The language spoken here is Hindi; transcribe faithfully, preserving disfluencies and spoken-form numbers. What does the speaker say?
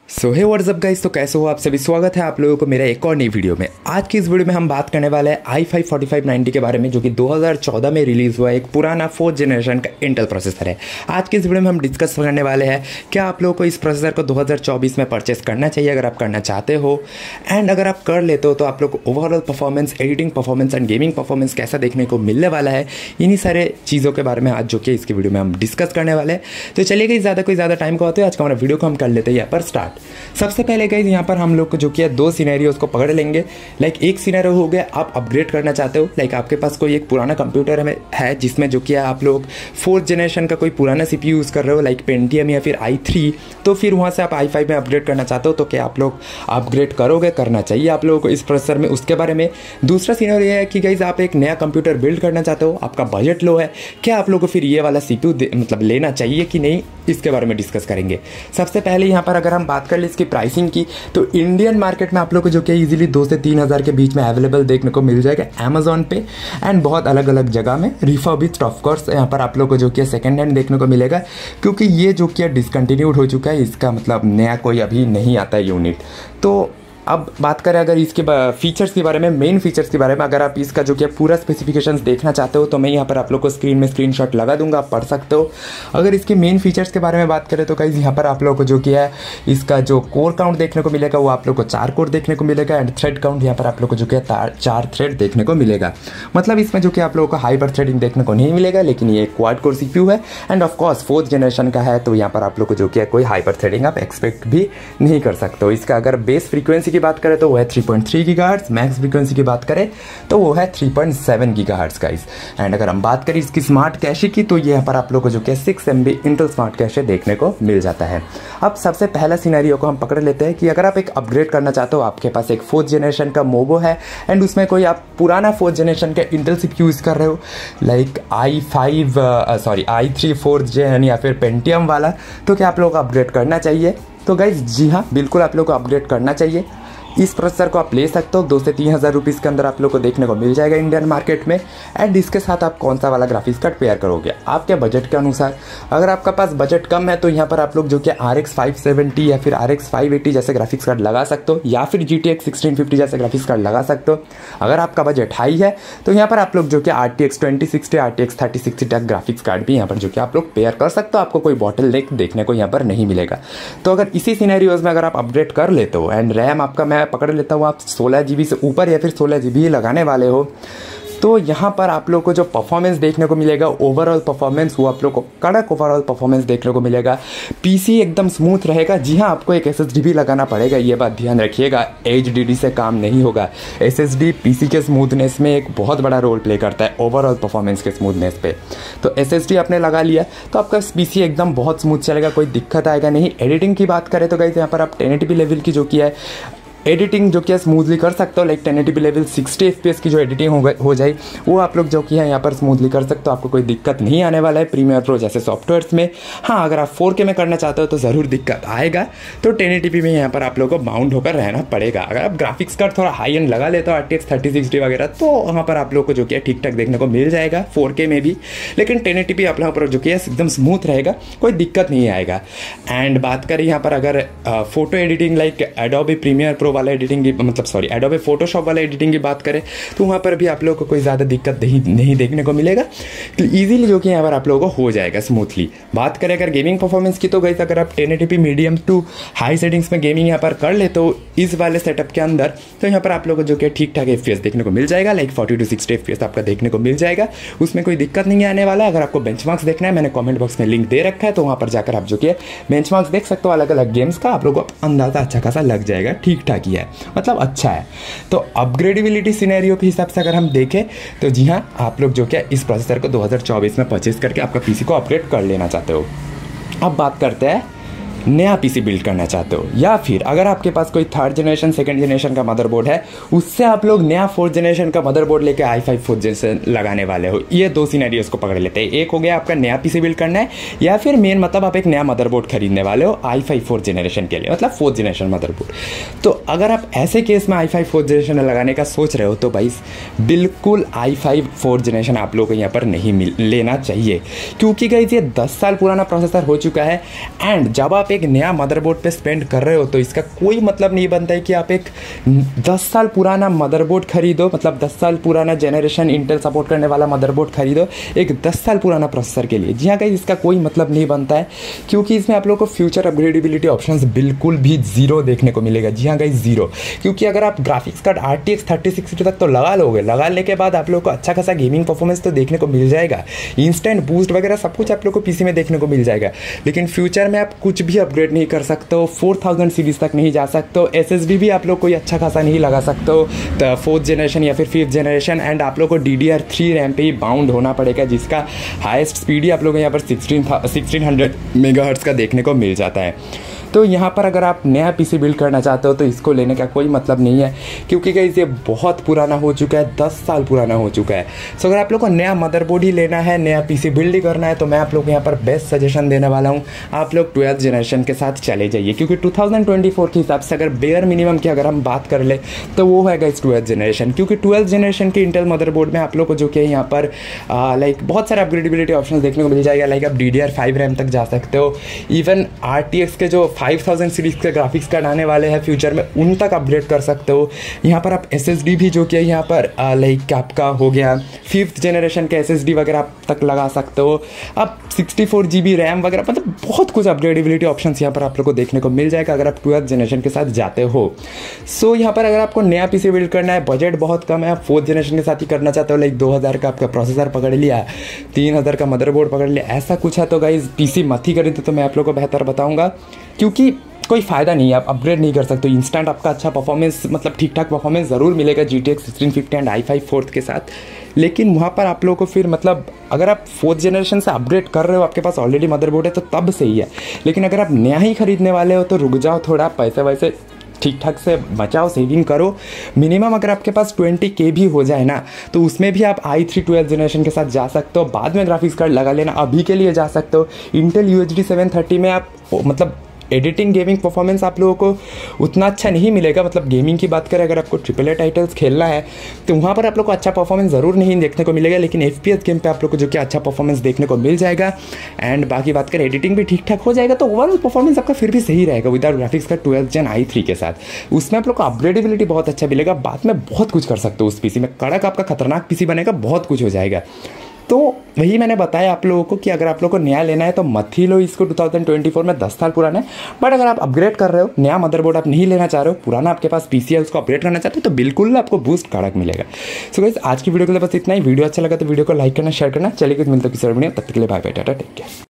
सो हे व्हाट्स अप गाइस, तो कैसे हो आप सभी। स्वागत है आप लोगों को मेरा एक और नई वीडियो में। आज की इस वीडियो में हम बात करने वाले हैं I five forty five ninety के बारे में, जो कि दो हज़ार चौदह में रिलीज़ हुआ एक पुराना फोर्थ जनरेशन का इंटेल प्रोसेसर है। आज की इस वीडियो में हम डिस्कस करने वाले हैं क्या आप लोगों को इस प्रोसेसर को दो हज़ार चौबीस में परचेस करना चाहिए अगर आप करना चाहते हो, एंड अगर आप कर लेते हो तो आप लोग को overall performance, editing performance and gaming performance कैसा देखने को मिलने वाला है। इन्हीं सारे चीज़ों के बारे में आज जो कि इसकी वीडियो में हम डिस्कस करने वाले हैं। तो चलिए गाइस, ज़्यादा कोई ज़्यादा टाइम को आते हैं, आज का हमारा वीडियो को हम कर लेते हैं यहाँ पर स्टार्ट। सबसे पहले गाइस यहाँ पर हम लोग को जो किया दो सिनेरियोस को पकड़ लेंगे। लाइक एक सिनेरियो हो गया आप अपग्रेड करना चाहते हो, लाइक आपके पास कोई एक पुराना कंप्यूटर है, है जिसमें जो किया आप लोग फोर्थ जनरेशन का कोई पुराना सीपीयू यूज़ कर रहे हो, लाइक पेंटियम या फिर आई थ्री, तो फिर वहाँ से आप आई फाइव में अपग्रेड करना चाहते हो तो क्या आप लोग अपग्रेड करोगे, करना चाहिए आप लोगों को इस प्रोसेसर में, उसके बारे में। दूसरा सिनेरियो है कि गाइस आप एक नया कंप्यूटर बिल्ड करना चाहते हो, आपका बजट लो है, क्या आप लोग को फिर ये वाला सीपीयू मतलब लेना चाहिए कि नहीं, इसके बारे में डिस्कस करेंगे। सबसे पहले यहाँ पर अगर हम बात कर ले इसकी प्राइसिंग की, तो इंडियन मार्केट में आप लोग को जो कि इजीली दो से तीन हज़ार के बीच में अवेलेबल देखने को मिल जाएगा अमेजॉन पे, एंड बहुत अलग अलग जगह में रिफर्बिश्ड। ऑफ कोर्स यहाँ पर आप लोग को जो कि सेकंड हैंड देखने को मिलेगा, क्योंकि ये जो कि डिसकंटिन्यूड हो चुका है, इसका मतलब नया कोई अभी नहीं आता है यूनिट। तो अब बात करें अगर इसके फीचर्स के बारे में, मेन फीचर्स के बारे में, अगर आप इसका जो कि पूरा स्पेसिफिकेशंस देखना चाहते हो तो मैं यहाँ पर आप लोग को स्क्रीन में स्क्रीनशॉट लगा दूंगा, आप पढ़ सकते हो। अगर इसके मेन फीचर्स के बारे में बात करें तो गाइस यहाँ पर आप लोग को जो किया है इसका जो कोर काउंट देखने को मिलेगा वो आप लोग को चार कोर देखने को मिलेगा, एंड थ्रेड काउंट यहाँ पर आप लोग को जो कि चार थ्रेड देखने को मिलेगा। मतलब इसमें जो कि आप लोगों को हाइपर थ्रेडिंग देखने को नहीं मिलेगा, लेकिन ये क्वाड कोर सीपीयू है एंड ऑफकोर्स फोर्थ जनरेशन का है, तो यहाँ पर आप लोग को जो कि कोई हाइपर थ्रेडिंग आप एक्सपेक्ट भी नहीं कर सकते हो। इसका अगर बेस फ्रीक्वेंसी की बात करें तो वो है three point three gigahertz, max frequency की बात करें तो वो है three point seven gigahertz guys. And अगर हम बात करें इसकी स्मार्ट कैशे की, तो ये यहाँ पर आप लोग को जो कि six M B Intel smart cache देखने को मिल जाता है। अब सबसे पहला सिनेरियो को हम पकड़ लेते हैं कि अगर आप एक अपग्रेड करना चाहते हो, आपके पास एक फोर्थ जनरेशन का मोबो है एंड उसमें कोई आप पुराना फोर्थ जनरेशन का इंटेल सीपीयू यूज़ कर रहे हो, like i five sorry i three fourth gen या फिर पेंटियम वाला, तो क्या आप लोग को अपग्रेड करना चाहिए? तो गाइज जी हाँ, बिल्कुल आप लोग को अपग्रेड करना चाहिए। इस प्रोसेसर को आप ले सकते हो, दो से तीन हज़ार रुपीज़ के अंदर आप लोग को देखने को मिल जाएगा इंडियन मार्केट में। एंड इसके साथ आप कौन सा वाला ग्राफिक्स कार्ड पेयर करोगे आपके बजट के अनुसार। अगर आपका पास बजट कम है तो यहाँ पर आप लोग जो कि आर एक्स फाइव सेवेंटी या फिर आर एक्स फाइव एटी जैसे ग्राफिक्स कार्ड लगा सकते हो, या फिर G T X sixteen fifty जैसे ग्राफिक्स कार्ड लगा सकते हो। अगर आपका बजट हाई है तो यहाँ पर आप लोग जो कि R T X twenty sixty, R T X thirty sixty तक ग्राफिक्स कार्ड भी यहाँ पर जो कि आप लोग पेयर कर सकते हो, आपको कोई बॉटल नेक देखने को यहाँ पर नहीं मिलेगा। तो अगर इसी सिनेरियोज में अगर आप अपग्रेड कर लेते हो एंड रैम आपका मैं पकड़ लेता हूँ आप सोलह जी बी से ऊपर या फिर सोलह जी बी लगाने वाले हो, तो यहाँ पर आप लोग को जो परफॉर्मेंस देखने को मिलेगा, ओवरऑल परफॉर्मेंस, वो आप लोग को कड़क ओवरऑल परफॉर्मेंस देखने को मिलेगा। पीसी एकदम स्मूथ रहेगा। जी हाँ, आपको एक एसएसडी भी लगाना पड़ेगा, ये बात ध्यान रखिएगा, एचडीडी से काम नहीं होगा। एसएसडी पीसी के स्मूथनेस में एक बहुत बड़ा रोल प्ले करता है, ओवरऑल परफॉर्मेंस के स्मूथनेस पे। तो एसएसडी आपने लगा लिया तो आपका पीसी एकदम बहुत स्मूथ चलेगा, कोई दिक्कत आएगा नहीं। एडिटिंग की बात करें तो गाइस यहाँ पर आप टेन एटी पी लेवल की जो की है एडिटिंग जो कि स्मूथली कर सकते हो, like ten eighty P level sixty F P S की जो एडिटिंग हो, हो जाए वो आप लोग जो कि है यहाँ पर स्मूथली कर सकते हो, आपको कोई दिक्कत नहीं आने वाला है प्रीमियर प्रो जैसे सॉफ्टवेयर्स में। हाँ, अगर आप फोर के में करना चाहते हो तो ज़रूर दिक्कत आएगा, तो टेन एटी पी में यहाँ पर आप लोग को बाउंड होकर रहना पड़ेगा। अगर आप ग्राफिक्स कार्ड थोड़ा हाई एंड लगा लेते हो, R T X thirty sixty वगैरह, तो वहाँ पर आप लोग को जो कि ठीक ठाक देखने को मिल जाएगा फोर के में भी, लेकिन टेन एटी पी आप लोगों पर जो कि एकदम स्मूथ रहेगा, कोई दिक्कत नहीं आएगा। एंड बात करें यहाँ पर अगर photo editing, like Adobe Premiere Pro वाला एडिटिंग की, मतलब सॉरी एडोबे फोटोशॉप वाला एडिटिंग की बात करें तो वहाँ पर भी आप लोगों को कोई ज़्यादा दिक्कत नहीं नहीं देखने को मिलेगा, तो ईजिली जो कि यहाँ पर आप लोगों को हो जाएगा स्मूथली। बात करें अगर गेमिंग परफॉर्मेंस की, तो गाइस अगर आप ten eighty P medium to high settings में गेमिंग यहाँ पर कर ले तो इस वाले सेटअप के अंदर, तो यहाँ पर आप लोगों को जो कि ठीक ठाक एफपीएस देखने को मिल जाएगा, like forty to sixty FPS आपका देखने को मिल जाएगा, उसमें कोई दिक्कत नहीं आने वाला है। अगर आपको बेंचमार्क्स देखना है, मैंने कमेंट बॉक्स में लिंक दे रखा है, तो वहाँ पर जाकर आप जो कि बेंचमार्क्स देख सकते हो अलग अलग गेम्स का, आप लोगों को अंदाजा अच्छा खासा लग जाएगा, ठीक ठाक ही है, मतलब अच्छा है। तो अपग्रेडेबिलिटी सिनेरियो के हिसाब से अगर हम देखें तो जी हाँ, आप लोग जो क्या इस प्रोसेसर को दो हज़ार चौबीस में परचेज करके आपका पीसी को अपग्रेड कर लेना चाहते हो। अब बात करते हैं नया पीसी बिल्ड करना चाहते हो, या फिर अगर आपके पास कोई थर्ड जनरेशन सेकंड जनरेशन का मदरबोर्ड है, उससे आप लोग नया फोर्थ जनरेशन का मदरबोर्ड लेके आई फाइव फोर्थ जनरेशन लगाने वाले हो। ये दो सिनेरियोस को पकड़ लेते हैं। एक हो गया आपका नया पीसी बिल्ड करना है, या फिर मेन मतलब आप एक नया मदरबोर्ड खरीदने वाले हो आई फाइव फोर्थ जनरेशन के लिए, मतलब फोर्थ जनरेशन मदरबोर्ड। तो अगर आप ऐसे केस में आई फाइव फोर्थ जनरेशन लगाने का सोच रहे हो तो भाई बिल्कुल आई फाइव फोर्थ जनरेशन आप लोगों को यहाँ पर नहीं मिल लेना चाहिए, क्योंकि गाइस ये दस साल पुराना प्रोसेसर हो चुका है। एंड जब आप एक नया मदरबोर्ड पे स्पेंड कर रहे हो तो इसका कोई मतलब नहीं बनता है कि आप एक दस साल पुराना मदरबोर्ड खरीदो, मतलब दस साल पुराना जनरेशन इंटेल सपोर्ट करने वाला मदरबोर्ड खरीदो एक दस साल पुराना प्रोसेसर के लिए। जी हाँ गाइस, इसका कोई मतलब नहीं बनता है क्योंकि इसमें आप लोगों को फ्यूचर अपग्रेडेबिलिटी ऑप्शंस बिल्कुल भी जीरो देखने को मिलेगा। जी हाँ गाइस, जीरो। क्योंकि अगर आप graphics card R T X thirty sixty तक तो लगा लोगे, लगाने के बाद आप लोग को अच्छा खासा गेमिंग परफॉर्मेंस तो देखने को मिल जाएगा, इंस्टेंट बूस्ट वगैरह सब कुछ आप लोग को पीसी में देखने को मिल जाएगा। लेकिन फ्यूचर में आप कुछ भी अपग्रेड नहीं कर सकते हो, फोर थाउजेंड सीरीज तक नहीं जा सकते हो, एस एस डी भी आप लोग कोई अच्छा खासा नहीं लगा सकते हो तो फोर्थ जनरेशन या फिर फिफ्थ जनरेशन। एंड आप लोग को D D R three RAM पे ही बाउंड होना पड़ेगा जिसका हाईएस्ट स्पीड ही आप लोग को यहाँ पर सिक्सटीन सिक्सटीन हंड्रेड मेगाहर्ट्ज़ का देखने को मिल जाता है। तो यहाँ पर अगर आप नया पीसी बिल्ड करना चाहते हो तो इसको लेने का कोई मतलब नहीं है क्योंकि गाइस ये बहुत पुराना हो चुका है, दस साल पुराना हो चुका है। सो अगर आप लोग को नया मदरबोर्ड ही लेना है, नया पीसी बिल्ड ही करना है तो मैं आप लोग को यहाँ पर बेस्ट सजेशन देने वाला हूँ, आप लोग ट्वेल्थ जनरेशन के साथ चले जाइए। क्योंकि टू थाउजेंड ट्वेंटी फोर के हिसाब से अगर बेयर मिनिमम की अगर हम बात कर ले तो वो है गाइस ट्वेल्थ जनरेशन। क्योंकि ट्वेल्थ जनरेशन के इंटेल मदरबोर्ड में आप लोग को जो कि यहाँ पर लाइक बहुत सारे अपग्रेडेबिलिटी ऑप्शन देखने को मिल जाएगा। लाइक आप D D R five RAM तक जा सकते हो, इवन आर टी एक्स के जो फाइव थाउजेंड सीरीज के ग्राफिक्स कार्ड आने वाले हैं फ्यूचर में उन तक अपग्रेड कर सकते हो। यहाँ पर आप एस एस डी भी जो कि यहाँ पर लाइक आपका हो गया फिफ्थ जनरेशन के एस एस डी वगैरह आप तक लगा सकते हो। आप sixty four G B RAM वगैरह मतलब बहुत कुछ अपग्रेडेबिलिटी ऑप्शन यहाँ पर आप लोग को देखने को मिल जाएगा अगर आप ट्वेल्थ जनरेशन के साथ जाते हो। सो यहाँ पर अगर आपको नया पीसी बिल्ड करना है, बजट बहुत कम है, आप फोर्थ जनरेशन के साथ ही करना चाहते हो, लाइक दो हज़ार का आपका प्रोसेसर पकड़ लिया, तीन हज़ार का मदरबोर्ड पकड़ लिया, ऐसा कुछ है तो गाइस पीसी मत ही खरीदो तो मैं आप लोग को बेहतर बताऊँगा क्योंकि कोई फ़ायदा नहीं है, आप अपग्रेड नहीं कर सकते। इंस्टेंट आपका अच्छा परफॉर्मेंस मतलब ठीक ठाक परफॉर्मेंस ज़रूर मिलेगा G T X sixteen fifty and I five fourth के साथ, लेकिन वहाँ पर आप लोगों को फिर मतलब अगर आप फोर्थ जनरेशन से अपग्रेड कर रहे हो, आपके पास ऑलरेडी मदरबोर्ड है तो तब सही है। लेकिन अगर आप नया ही खरीदने वाले हो तो रुक जाओ थोड़ा, पैसे वैसे ठीक ठाक से बचाओ, सेविंग करो। मिनिमम अगर आपके पास ट्वेंटी के भी हो जाए ना तो उसमें भी आप आई थ्री ट्वेल्थ जनरेशन के साथ जा सकते हो, बाद में ग्राफिक्स कार्ड लगा लेना, अभी के लिए जा सकते हो। Intel U H D seven thirty में आप मतलब एडिटिंग गेमिंग परफॉर्मेंस आप लोगों को उतना अच्छा नहीं मिलेगा। मतलब गेमिंग की बात करें, अगर आपको ट्रिपल ए टाइटल्स खेलना है तो वहाँ पर आप लोग को अच्छा परफॉर्मेंस ज़रूर नहीं देखने को मिलेगा, लेकिन एफ पी एस गेम पे आप लोग को जो कि अच्छा परफॉर्मेंस देखने को मिल जाएगा। एंड बाकी बात करें एडिटिंग भी ठीक ठाक हो जाएगा तो ओवरऑल परफॉर्मेंस आपका फिर भी सही रहेगा विदाउट ग्राफिक्स का ट्वेल्थ जेन आई थ्री के साथ। उसमें आप लोग को अपग्रेडेबिलिटी बहुत अच्छा मिलेगा, बाद में बहुत कुछ कर सकते हो उस पीसी में, कड़क आपका खतरनाक पीसी बनेगा, बहुत कुछ हो जाएगा। तो वही मैंने बताया आप लोगों को कि अगर आप लोगों को नया लेना है तो मत ही लो इसको, टू थाउजेंड ट्वेंटी फोर में दस साल पुराना है। बट अगर आप अपग्रेड कर रहे हो, नया मदरबोर्ड आप नहीं लेना चाह रहे हो, पुराना आपके पास पीसी है उसको अपग्रेड करना चाहते हो तो बिल्कुल आपको बूस्ट कड़क मिलेगा। सो गाइस आज की वीडियो के लिए बस इतना ही। वीडियो अच्छा लगा तो वीडियो को लाइक करना, शेयर करना। चलिए कुछ मिलता है किसी और वीडियो, तब तक के लिए bye bye, tata, take care.